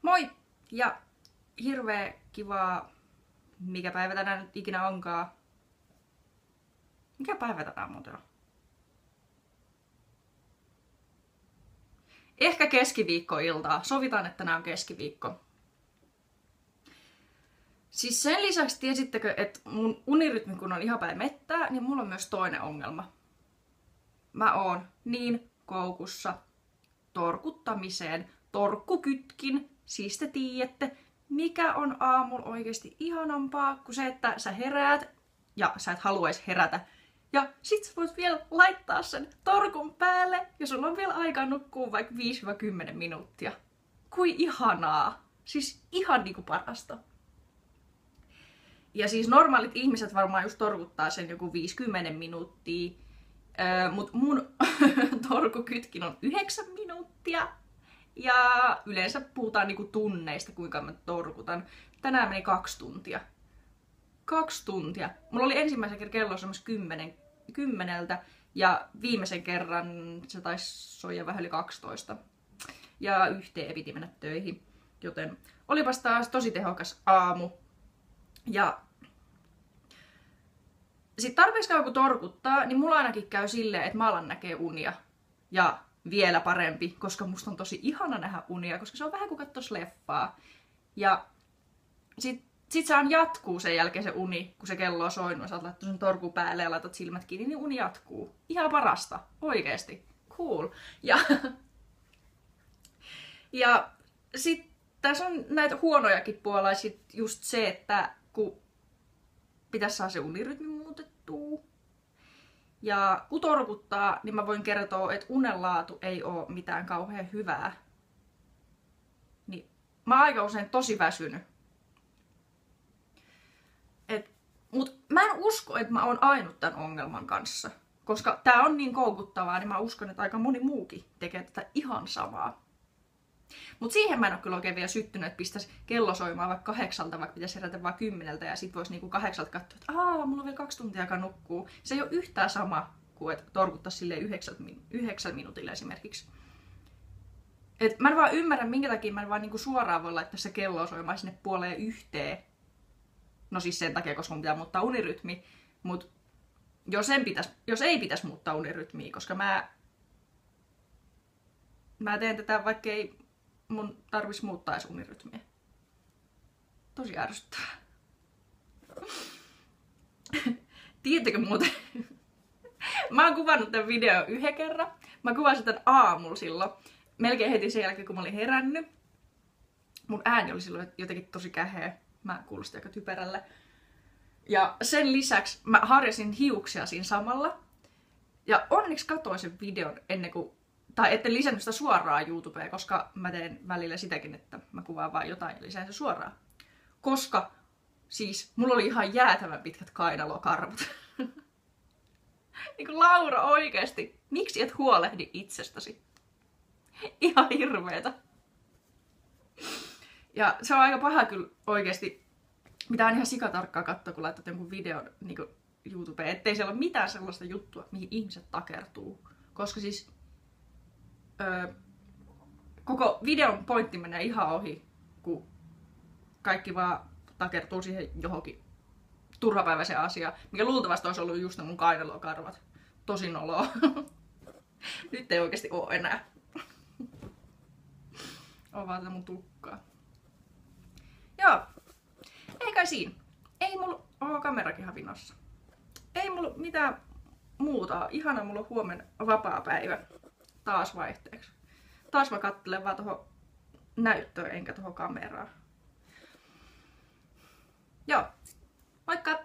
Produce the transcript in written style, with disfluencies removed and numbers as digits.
Moi! Ja hirveä kivaa, mikä päivä tänään nyt ikinä onkaan. Mikä päivä tänään muuten on? Ehkä keskiviikkoiltaa. Sovitaan, että tänään on keskiviikko. Siis sen lisäksi tiesittekö, että mun unirytmi kun on ihan päin mettää, niin mulla on myös toinen ongelma. Mä oon niin koukussa torkuttamiseen. Torkkukytkin, siis te tiedätte, mikä on aamulla oikeasti ihanampaa kuin se, että sä heräät ja sä et haluais herätä. Ja sit sä voit vielä laittaa sen torkun päälle ja sulla on vielä aikaa nukkua vaikka 5-10 minuuttia. Kui ihanaa! Siis ihan niinku parasta. Ja siis normaalit ihmiset varmaan just torkuttaa sen joku 50 minuuttia. Mut mun torkukytkin on 9 minuuttia. Ja yleensä puhutaan niinku tunneista, kuinka mä torkutan. Tänään meni 2 tuntia. 2 tuntia. Mulla oli ensimmäisen kerran kello semmoista 10 ja viimeisen kerran se taisi soida vähän yli 12. Ja yhteen piti mennä töihin. Joten olipas taas tosi tehokas aamu. Ja sit tarpeeksi kauan kun torkuttaa, niin mulla ainakin käy silleen, että mä alan näkee unia. Ja vielä parempi, koska musta on tosi ihana nähdä unia, koska se on vähän kuin katsois leffaa. Ja sit saan jatkuu sen jälkeen se uni, kun se kello on soinut, sä oot laittu sen torku päälle ja laitat silmät kiinni, niin uni jatkuu. Ihan parasta, oikeesti. Cool. Ja sit tässä on näitä huonojakin puolia, sit just se, että kun pitäisi saada se unirytmi muutettua. Ja kun torkuttaa, niin mä voin kertoa, että unenlaatu ei oo mitään kauhean hyvää. Niin mä oon aika usein tosi väsynyt. Mut mä en usko, että mä oon ainut tämän ongelman kanssa. Koska tää on niin koukuttavaa, niin mä uskon, että aika moni muukin tekee tätä ihan samaa. Mut siihen mä en oo kyllä oikein vielä syttynyt, että pistäisi kello soimaan vaikka 8, vaikka pitäisi herätä vaan 10 ja sit vois niinku 8 katsoa, että mulla on vielä 2 tuntia aikaa nukkuu. Se ei oo yhtään sama kuin että torkuttais silleen 9 minuutilla esimerkiksi. Et mä en vaan ymmärrä, minkä takia mä en vaan niinku suoraan voi laittaa se kello soimaan sinne 12:30. No siis sen takia, koska mun pitää muuttaa unirytmi. Mut jos ei pitäisi muuttaa unirytmiä, koska mä teen tätä, vaikka ei mun tarvis muuttaa edes unirytmiä. Tosi ärsyttävää. Tiedättekö muuten? Mä oon kuvannut tämän videon 1 kerran. Mä kuvasin tän aamulla silloin. Melkein heti sen jälkeen, kun mä olin herännyt. Mun ääni oli silloin jotenkin tosi käheä. Mä kuulostin aika typerälle. Ja sen lisäksi mä harjasin hiuksia siinä samalla. Ja onneksi katsoin sen videon ennen kuin tai etten lisännyt sitä suoraan YouTubeen, koska mä teen välillä sitäkin, että mä kuvaan vaan jotain ja lisään se suoraan. Koska siis mulla oli ihan jäätävän pitkät kainalokarvat. Niin kuin Laura oikeesti, miksi et huolehdi itsestäsi? Ihan hirveetä. Ja se on aika paha kyllä oikeesti. Mitä on ihan sikatarkkaa katsoa, kun laitat jonkun videon niin kuin YouTubeen, ettei siellä ole mitään sellaista juttua, mihin ihmiset takertuu. Koska siis koko videon pointti menee ihan ohi, kun kaikki vaan takertuu siihen johonkin turhapäiväiseen asiaan, mikä luultavasti olisi ollut just ne mun kainalokarvat. Tosi noloa. Nyt ei oikeesti oo enää. On vaan tätä mun tukkaa. Joo. Ei kai siinä. Ei mulla oo kamerakin havinossa. Ei mulla mitään muuta. Ihana, mulla on huomenna vapaa päivä. Taas vaihteeksi. Taas mä kattelen vaan tohon näyttöön enkä tohon kameraan. Joo. Moikka!